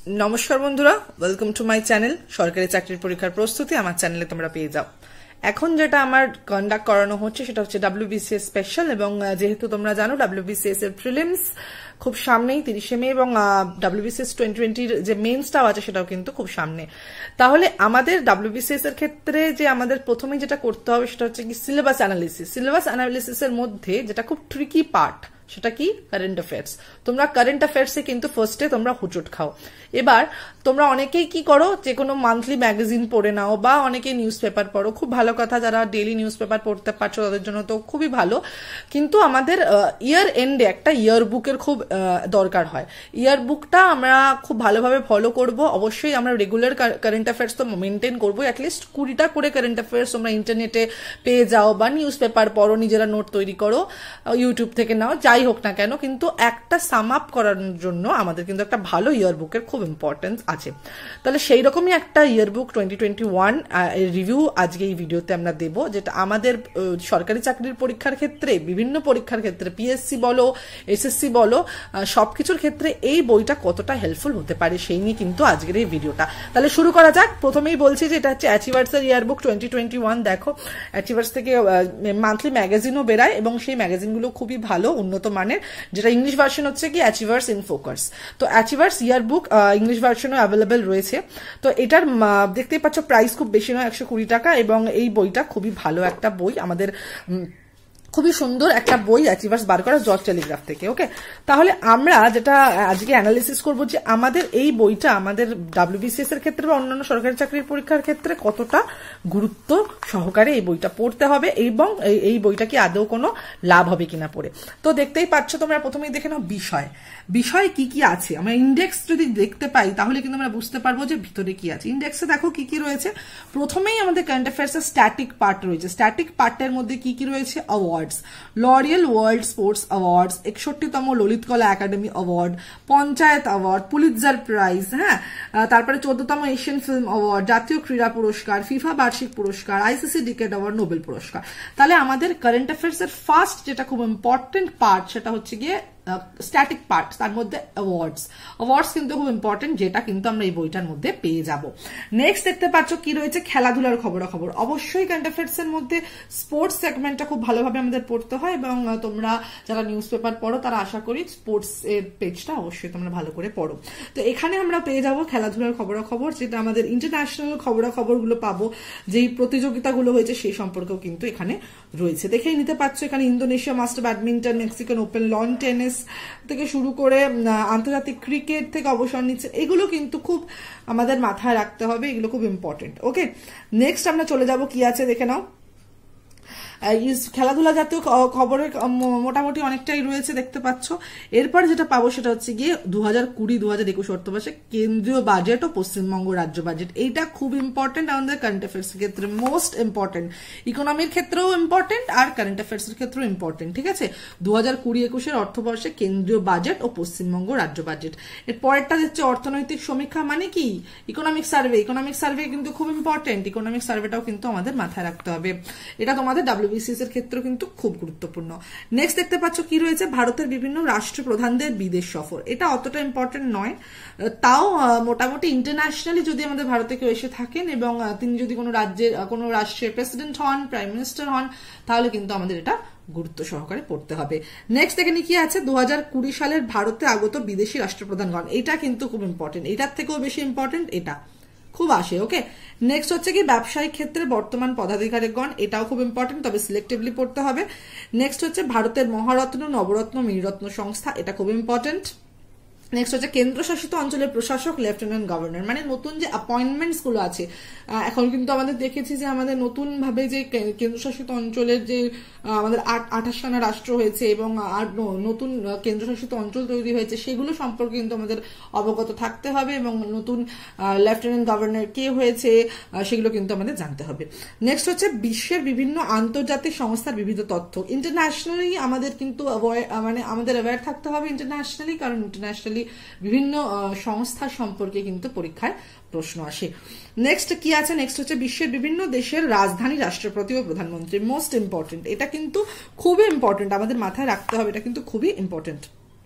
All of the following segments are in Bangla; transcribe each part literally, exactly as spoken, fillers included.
नमस्कार बंधुरा वेलकम टू माई चैनल सरकारी चाकरिर परीक्षार प्रस्तुति आमार चैनेले तोमरा पेये जाओ। এখন যেটা আমার কন্ডাক্ট করানো হচ্ছে সেটা হচ্ছে ডব্লিউবিসিএস স্পেশাল এবং যেহেতু তোমরা জানো ডব্লিউবিসিএস এর প্রিলিমস খুব সামনেই তিরিশে মে এবং ডব্লিউবিসিএস টোয়েন্টি টোয়েন্টির যে মেইনসটাও আছে সেটাও কিন্তু খুব সামনে। তাহলে আমাদের ডব্লিউবিসিএস এর ক্ষেত্রে যে আমাদের প্রথমেই যেটা করতে হবে সেটা হচ্ছে কি সিলেবাস অ্যানালিসিস। সিলেবাস অ্যানালিসিসের মধ্যে যেটা খুব ট্রিকি পার্ট সেটা কি কারেন্ট অ্যাফেয়ার্স। তোমরা কারেন্ট অ্যাফেয়ার্সে কিন্তু ফার্স্টে তোমরা হুচট খাও। এবার তোমরা অনেকেই কি করো, যে কোনো মান্থলি ম্যাগাজিন পড়ে নাও বা অনেকেই নিউজ পেপার পড়ো, খুব ভালো কথা। যারা ডেইলি নিউজ পেপার পড়তে পারছো তাদের জন্য তো খুবই ভালো, কিন্তু আমাদের ইয়ার এন্ডে একটা ইয়ার বুকের খুব দরকার হয়। ইয়ার বুকটা আমরা খুব ভালোভাবে ফলো করব। অবশ্যই আমরা রেগুলার কারেন্ট অ্যাফেয়ার্স তো মেনটেন করবো। অ্যাটলিস্ট কুড়িটা করে কারেন্ট অ্যাফেয়ার্স তোমরা ইন্টারনেটে পেয়ে যাও বা নিউজ পেপার পড়ো, নিজেরা নোট তৈরি করো, ইউটিউব থেকে নাও, যাই হোক না কেন, কিন্তু একটা সাম আপ করার জন্য আমাদের কিন্তু একটা ভালো ইয়ার বুকের খুব ইম্পর্টেন্স আছে। তাহলে সেই রকমই একটা year book twenty twenty one review আজকে এই ভিডিওতে আমরা দেব, যেটা আমাদের সরকারি চাকরির পরীক্ষার ক্ষেত্রে, বিভিন্ন পরীক্ষার ক্ষেত্রে, পিএসসি বলো, এসএসসি বলো, সবকিছুর ক্ষেত্রে এই বইটা কতটা হেল্পফুল হতে পারে সেই নিয়ে কিন্তু আজকের এই ভিডিওটা। তাহলে শুরু করা যাক। প্রথমেই বলছি যে এটা হচ্ছে অ্যাচিভার্স এর year book twenty twenty one. দেখো, অ্যাচিভার্স থেকে মান্থলি ম্যাগাজিনও বেরায় এবং সেই ম্যাগাজিনগুলো খুবই ভালো, উন্নত মানের। যেটা ইংলিশ ভার্সন হচ্ছে কি অ্যাচিভার্স ইন ফোকাস। তো অ্যাচিভার্স ইয়ার বুক ইংলিশ ভার্সনও অ্যাভেলেবেল রয়েছে। তো এটার দেখতেই পাচ্ছ প্রাইস খুব বেশি নয়, একশো কুড়ি টাকা, এবং এই বইটা খুবই ভালো একটা বই, আমাদের খুবই সুন্দর একটা বই অ্যাচিভার্স বার করা জর্জ টেলিগ্রাফ থেকে। ওকে, তাহলে আমরা যেটা আজকে অ্যানালিসিস করবো যে আমাদের এই বইটা আমাদের ডব্লিউবিসিএস এর ক্ষেত্রে বা অন্যান্য সরকারি চাকরির পরীক্ষার ক্ষেত্রে কতটা গুরুত্ব সহকারে এই বইটা পড়তে হবে এবং এই বইটা কি আদৌ কোনো লাভ হবে কিনা পড়ে। তো দেখতেই পাচ্ছ তোমরা, প্রথমেই দেখে নাও বিষয় বিষয় কি কি আছে। আমরা ইন্ডেক্স যদি দেখতে পাই তাহলে কিন্তু আমরা বুঝতে পারবো যে ভিতরে কি আছে। ইন্ডেক্সে দেখো কি কি রয়েছে। প্রথমেই আমাদের কারেন্ট অ্যাফেয়ার্স এর স্ট্যাটিক পার্ট রয়েছে। স্ট্যাটিক পার্টের মধ্যে কি কি রয়েছে? Awards, Laureus World Sports Awards, একষট্টিতম Lalit Kala Academy award, panchayat award, Pulitzer prize, হ্যাঁ, তারপরে চোদ্দতম এশিয়ান ফিল্ম অ্যাওয়ার্ড, জাতীয় ক্রীড়া পুরস্কার, ফিফা বার্ষিক পুরস্কার, আইসিসি ডিকেড অ্যাওয়ার্ড, নোবেল পুরস্কার। তাহলে আমাদের কারেন্ট অ্যাফেয়ার্স এর ফার্স্ট যেটা খুব ইম্পর্টেন্ট পার্ট সেটা হচ্ছে গিয়ে স্ট্যাটিক পার্ট, তার মধ্যে অ্যাওয়ার্ডস। অ্যাওয়ার্ডস কিন্তু খুব ইম্পর্টেন্ট, যেটা কিন্তু আমরা এই বইটার মধ্যে পেয়ে যাব। নেক্সট দেখতে পাচ্ছ কি রয়েছে, খেলাধুলার খবরাখবর। অবশ্যই কারেন্ট অ্যাফেয়ার্স এর মধ্যে স্পোর্টস সেগমেন্টটা খুব ভালোভাবে আমাদের পড়তে হয় এবং তোমরা যারা নিউজ পেপার পড়ো তারা আশা করি স্পোর্টস এর পেজটা অবশ্যই তোমরা ভালো করে পড়ো। তো এখানে আমরা পেয়ে যাব খেলাধুলার খবরাখবর, যেটা আমাদের ইন্টারন্যাশনাল খবরাখবর গুলো পাবো, যেই প্রতিযোগিতাগুলো হয়েছে সেই সম্পর্কেও কিন্তু এখানে রয়েছে। দেখেই নিতে পারছো এখানে Indonesia Master badminton, Mexican Open lawn tennis থেকে শুরু করে আন্তর্জাতিক ক্রিকেট থেকে অবসর নিচ্ছে, এগুলো কিন্তু খুব আমাদের মাথায় রাখতে হবে, এগুলো খুব ইম্পর্টেন্ট। ওকে, নেক্সট আমরা চলে যাব কি আছে দেখে নাও। খেলাধুলা জাতীয় খবরের মোটামুটি অনেকটাই রয়েছে দেখতে পাচ্ছ। এরপর যেটা পাবো সেটা হচ্ছে গিয়ে দু হাজার কুড়ি দু হাজার একুশ অর্থবর্ষে কেন্দ্রীয় বাজেট ও পশ্চিমবঙ্গ রাজ্য বাজেট। এইটা খুব ইম্পর্টেন্ট আমাদের কারেন্ট অ্যাফেয়ার্স এর ক্ষেত্রে, মোস্ট ইম্পর্টেন্ট। ইকোনমির ক্ষেত্রেও ইম্পর্টেন্ট আর কারেন্ট অ্যাফেয়ার্স এর ক্ষেত্রেও ইম্পর্টেন্ট। ঠিক আছে, দু হাজার কুড়ি একুশের অর্থবর্ষে কেন্দ্রীয় বাজেট ও পশ্চিমবঙ্গ রাজ্য বাজেট। এর পরেরটা হচ্ছে অর্থনৈতিক সমীক্ষা, মানে কি ইকোনমিক সার্ভে। ইকোনমিক সার্ভে কিন্তু খুব ইম্পর্টেন্ট, ইকোনমিক সার্ভেটাও কিন্তু আমাদের মাথায় রাখতে হবে। এটা তোমাদের ডব্লিউবিসিএস এর ক্ষেত্রে কিন্তু খুব গুরুত্বপূর্ণ। নেক্সট দেখতে পাচ্ছ কি রয়েছে, ভারতের বিভিন্ন রাষ্ট্রপ্রধানদের বিদেশ সফর। এটা অতটা ইম্পর্টেন্ট নয়, তাও মোটামুটি ইন্টারন্যাশনালি যদি আমাদের ভারতে কেউ এসে থাকেন এবং তিনি যদি কোনো রাজ্যের কোনো রাষ্ট্রের প্রেসিডেন্ট হন, প্রাইম মিনিস্টার হন, তাহলে কিন্তু আমাদের এটা গুরুত্ব সহকারে পড়তে হবে। নেক্সট এখানে কি আছে, দু হাজার কুড়ি সালের ভারতে আগত বিদেশি রাষ্ট্রপ্রধানগণ। এটা কিন্তু খুব ইম্পর্টেন্ট, এটার থেকেও বেশি ইম্পর্টেন্ট এটা খুব আসে। ওকে, নেক্সট হচ্ছে কি ব্যবসায়িক ক্ষেত্রে বর্তমান পদাধিকারীগণ। এটাও খুব ইম্পর্টেন্ট, তবে সিলেক্টিভলি পড়তে হবে। নেক্সট হচ্ছে ভারতের মহারত্ন, নবরত্ন, মিনিরত্ন সংস্থা। এটা খুব ইম্পর্টেন্ট। নেক্সট হচ্ছে কেন্দ্রশাসিত অঞ্চলের প্রশাসক, লেফটেন্যান্ট গভর্নর, মানে নতুন যে অ্যাপয়েন্টমেন্টস গুলো আছে। এখন কিন্তু আমাদের দেখেছি যে আমাদের নতুন ভাবে যে কেন্দ্রশাসিত অঞ্চলের যে আমাদের আঠাশখানা রাষ্ট্র হয়েছে এবং আর নতুন কেন্দ্রশাসিত অঞ্চল তৈরি হয়েছে, সেগুলো সম্পর্কে কিন্তু আমাদের অবগত থাকতে হবে এবং নতুন লেফটেন্যান্ট গভর্নর কে হয়েছে সেগুলো কিন্তু আমাদের জানতে হবে। নেক্সট হচ্ছে বিশ্বের বিভিন্ন আন্তর্জাতিক সংস্থার বিবিধ তথ্য। ইন্টারন্যাশনালি আমাদের কিন্তু মানে আমাদের অ্যাওয়্যার থাকতে হবে ইন্টারন্যাশনালি, কারণ ইন্টারন্যাশনালি বিভিন্ন সংস্থা সম্পর্কে কিন্তু পরীক্ষায় প্রশ্ন আসে। নেক্সট কি আছে, নেক্সট হচ্ছে বিশ্বের বিভিন্ন দেশের রাজধানী, রাষ্ট্রপতি ও প্রধানমন্ত্রী। মোস্ট ইম্পর্টেন্ট, এটা কিন্তু খুবই ইম্পর্টেন্ট, আমাদের মাথায় রাখতে হবে, এটা কিন্তু খুবই ইম্পর্টেন্ট।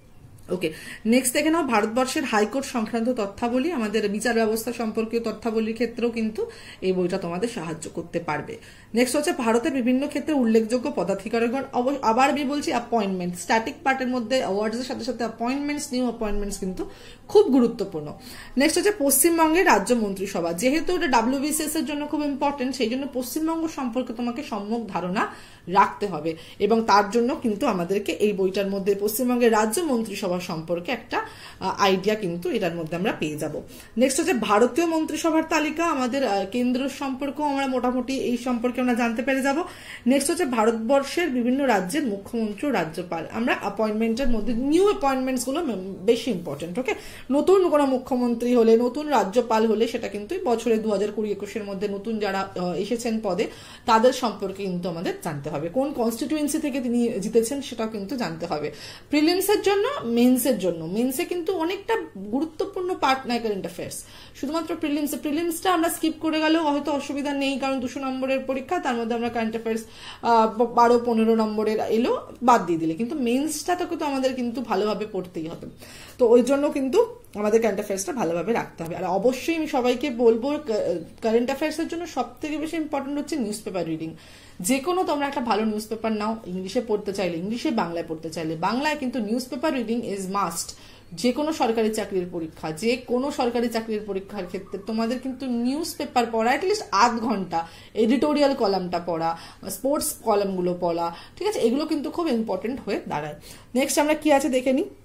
ওকে, নেক্সট দেখে নাও ভারতবর্ষের হাইকোর্ট সংক্রান্ত তথ্যাবলী, আমাদের বিচার ব্যবস্থা সম্পর্কীয় তথ্যাবলীর ক্ষেত্রেও কিন্তু এই বইটা তোমাদের সাহায্য করতে পারবে। নেক্সট হচ্ছে ভারতের বিভিন্ন ক্ষেত্রে উল্লেখযোগ্য পদাধিকারীগণ, আবার আমি বলছি অ্যাপয়েন্টমেন্ট, স্ট্যাটিক পার্টের মধ্যে অ্যাওয়ার্ডস এর সাথে সাথে অ্যাপয়েন্টমেন্টস, নিউ অ্যাপয়েন্টমেন্টস কিন্তু খুব গুরুত্বপূর্ণ। নেক্সট হচ্ছে পশ্চিমবঙ্গের রাজ্য মন্ত্রিসভা, যেহেতু এটা ডাব্লিউবিসিএস এর জন্য খুব ইম্পর্টেন্ট, সেই জন্য পশ্চিমবঙ্গ সম্পর্কে তোমাকে সম্যক ধারণা রাখতে হবে এবং তার জন্য কিন্তু আমাদেরকে এই বইটার মধ্যে পশ্চিমবঙ্গের রাজ্য মন্ত্রিসভা সম্পর্কে একটা আইডিয়া কিন্তু এটার মধ্যে আমরা পেয়ে যাব। নেক্সট হচ্ছে ভারতীয় মন্ত্রিসভার তালিকা, আমাদের কেন্দ্র সম্পর্ক আমরা মোটামুটি এই সম্পর্কে আমরা জানতে পেরে যাব। নেক্সট হচ্ছে ভারতবর্ষের বিভিন্ন রাজ্যের মুখ্যমন্ত্রী, রাজ্যপাল, আমরা অ্যাপয়েন্টমেন্টের মধ্যে নিউ অ্যাপয়েন্টমেন্টস গুলো বেশি ইম্পর্টেন্ট। ওকে, নতুন কোনো মুখ্যমন্ত্রী হলে, নতুন রাজ্যপাল হলে সেটা কিন্তু বছরে দু হাজার কুড়ি একুশের মধ্যে নতুন যারা এসেছেন পদে তাদের সম্পর্কে কিন্তু আমাদের জানতে হবে, কোন কনস্টিটিউয়েন্সি থেকে তিনি জিতেছেন সেটাও কিন্তু জানতে হবে। প্রিলিমসের জন্য, মেন্সের জন্য, মেন্সে কিন্তু অনেকটা গুরুত্বপূর্ণ পার্ট নেয় কারেন্ট অ্যাফেয়ার্স, শুধুমাত্র প্রিলিমসে, প্রিলিমসটা আমরা স্কিপ করে গেলেও হয়তো অসুবিধা নেই, কারণ দুশো নম্বরের পরীক্ষা, তার মধ্যে আমরা কারেন্ট অ্যাফেয়ার্স বারো পনেরো নম্বরের এলো বাদ দিয়ে দিলে, কিন্তু মেন্সটা তো কিন্তু আমাদের কিন্তু ভালোভাবে পড়তেই হবে। তো ওই জন্য কিন্তু আমাদের কারেন্ট অ্যাফেয়ার্সটা ভালোভাবে রাখতে হবে। আর অবশ্যই আমি সবাইকে বলবো, কারেন্ট অ্যাফেয়ার্সের জন্য সব থেকে বেশি ইম্পর্টেন্ট হচ্ছে নিউজ পেপার রিডিং। যে কোনো তোমরা একটা ভালো নিউজ পেপার নাও, ইংলিশে পড়তে চাইলে ইংলিশে, বাংলায় পড়তে চাইলে বাংলায়, কিন্তু news paper reading is must. যে কোনো সরকারি চাকরির পরীক্ষা, যে কোনো সরকারি চাকরির পরীক্ষার ক্ষেত্রে তোমাদের কিন্তু নিউজ পেপার পড়া, অ্যাটলিস্ট আধ ঘন্টা, এডিটোরিয়াল কলামটা পড়া, স্পোর্টস কলামগুলো পড়া, ঠিক আছে, এগুলো কিন্তু খুব ইম্পর্টেন্ট হয়ে দাঁড়ায়। নেক্সট আমরা কি আছে দেখে নিই।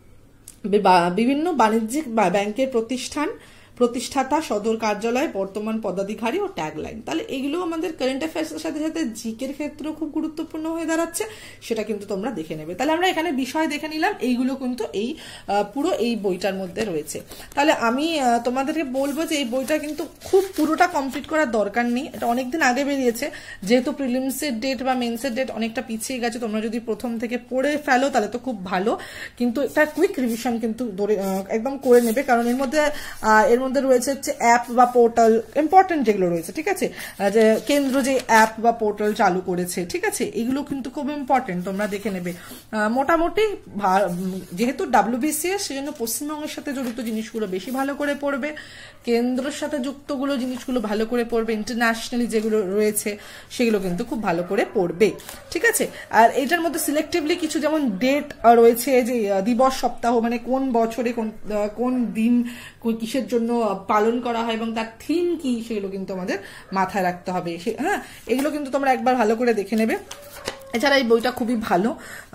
বিভিন্ন বাণিজ্যিক ব্যাংকের প্রতিষ্ঠান, প্রতিষ্ঠাতা, সদর কার্যালয়, বর্তমান পদাধিকারী ও ট্যাগলাইন, তাহলে এগুলো আমাদের কারেন্ট অ্যাফেয়ার্সের সাথে সাথে জিকের ক্ষেত্রেও খুব গুরুত্বপূর্ণ হয়ে দাঁড়াচ্ছে, সেটা কিন্তু তোমরা দেখে নেবে। তাহলে আমরা এখানে বিষয় দেখে নিলাম, এইগুলো কিন্তু এই পুরো এই বইটার মধ্যে রয়েছে। তাহলে আমি তোমাদেরকে বলবো যে এই বইটা কিন্তু খুব পুরোটা কমপ্লিট করার দরকার নেই, এটা অনেকদিন আগে বেরিয়েছে, যেহেতু প্রিলিমসের ডেট বা মেন্সের ডেট অনেকটা পিছিয়ে গেছে, তোমরা যদি প্রথম থেকে পড়ে ফেলো তাহলে তো খুব ভালো, কিন্তু এটা কুইক রিভিশন কিন্তু একদম করে নেবে, কারণ এর মধ্যে এর মধ্যে রয়েছে হচ্ছে অ্যাপ বা পোর্টাল, ইম্পর্টেন্ট যেগুলো রয়েছে, ঠিক আছে, যে কেন্দ্র যে অ্যাপ বা পোর্টাল চালু করেছে, ঠিক আছে, এগুলো কিন্তু খুব ইম্পর্টেন্ট, তোমরা দেখে নেবে। মোটামুটি যেহেতু ডাব্লিউবিসিএস, সেজন্য পশ্চিমবঙ্গের সাথে জড়িত জিনিসগুলো বেশি ভালো করে পড়বে, কেন্দ্রের সাথে যুক্তগুলো জিনিসগুলো ভালো করে পড়বে, ইন্টারন্যাশনালি যেগুলো রয়েছে সেগুলো কিন্তু খুব ভালো করে পড়বে, ঠিক আছে। আর এটার মধ্যে সিলেক্টিভলি কিছু যেমন ডেট রয়েছে, যে দিবস, সপ্তাহ, মানে কোন বছরে কোন কোন দিন কিসের জন্য পালন করা হয় এবং তার থিম কি, সেগুলো কিন্তু আমাদের মাথায় রাখতে হবে। হ্যাঁ, এগুলো কিন্তু তোমরা একবার ভালো করে দেখে নেবে। এছাড়া এই বইটা খুবই ভালো,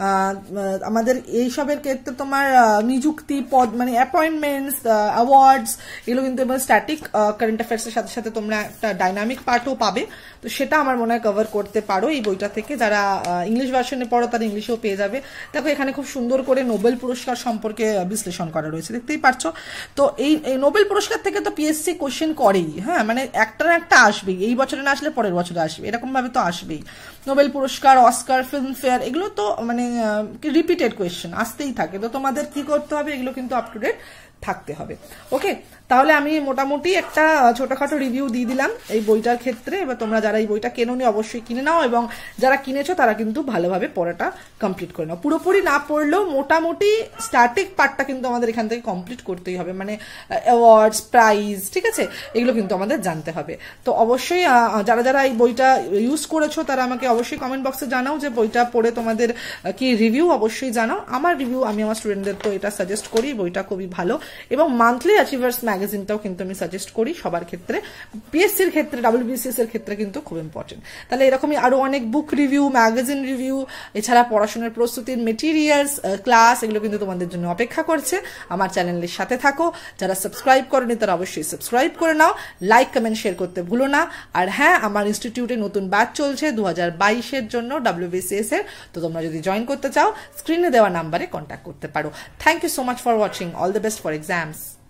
আমাদের এইসবের ক্ষেত্রে তোমার নিযুক্তি, পদ, মানে অ্যাপয়েন্টমেন্টস, অ্যাওয়ার্ডস, এগুলো কিন্তু এবার স্ট্যাটিক কারেন্ট অ্যাফেয়ার্সের সাথে সাথে তোমরা একটা ডাইনামিক পার্টও পাবে, তো সেটা আমার মনে হয় কভার করতে পারো এই বইটা থেকে। যারা ইংলিশ ভার্সনে পড়ো তারা ইংলিশেও পেয়ে যাবে। দেখো এখানে খুব সুন্দর করে নোবেল পুরস্কার সম্পর্কে বিশ্লেষণ করা রয়েছে, দেখতেই পারছো। তো এই নোবেল পুরস্কার থেকে তো পিএসসি কোশ্চেন করেই, হ্যাঁ, মানে একটা না একটা আসবেই, এই বছরে না আসলে পরের বছরে আসবে, এরকম ভাবে তো আসবেই। নোবেল পুরস্কার, অস্কার, ফিল্ম ফেয়ার, এগুলো তো মানে রিপিটেড কোয়েশ্চেন আসতেই থাকে, তো তোমাদের কি করতে হবে, এগুলো কিন্তু আপ টু ডেট থাকতে হবে। ওকে, তাহলে আমি মোটামুটি একটা ছোটখাটো রিভিউ দিয়ে দিলাম এই বইটার ক্ষেত্রে। এবার তোমরা যারা এই বইটা কেনোনি অবশ্যই কিনে নাও, এবং যারা কিনেছো তারা কিন্তু ভালোভাবে পড়াটা কমপ্লিট করে নাও। পুরোপুরি না পড়লেও মোটামুটি স্ট্যাটিক পার্টটা কিন্তু আমাদের এখান থেকে কমপ্লিট করতেই হবে, মানে অ্যাওয়ার্ডস, প্রাইজ, ঠিক আছে, এগুলো কিন্তু আমাদের জানতে হবে। তো অবশ্যই যারা যারা এই বইটা ইউজ করেছো তারা আমাকে অবশ্যই কমেন্ট বক্সে জানাও যে বইটা পড়ে তোমাদের কি রিভিউ, অবশ্যই জানাও। আমার রিভিউ, আমি আমার স্টুডেন্টদের তো এটা সাজেস্ট করি, বইটা খুবই ভালো, এবং মান্থলি অ্যাচিভার্স ম্যাগাজিনটাও কিন্তু আমি সাজেস্ট করি সবার ক্ষেত্রে, পিএসসির ক্ষেত্রে, ডাব্লিউবিসিএস এর ক্ষেত্রে কিন্তু খুব ইম্পর্টেন্ট। তাহলে এরকমই আরো অনেক বুক রিভিউ, ম্যাগাজিন রিভিউ, এছাড়া পড়াশোনার প্রস্তুতির মেটেরিয়ালস, ক্লাস, এগুলো কিন্তু তোমাদের জন্য অপেক্ষা করছে। আমার চ্যানেলের সাথে থাকো, যারা সাবস্ক্রাইব করেনি তারা অবশ্যই সাবস্ক্রাইব করে নাও, লাইক, কমেন্ট, শেয়ার করতে ভুলো না। আর হ্যাঁ, আমার ইনস্টিটিউটে নতুন ব্যাচ চলছে দু হাজার বাইশের জন্য ডাব্লিউবিসিএস এর, তো তোমরা যদি জয়েন করতে চাও স্ক্রিনে দেওয়া নাম্বারে কন্ট্যাক্ট করতে পারো। Thank you so much for watching, all the best for exams.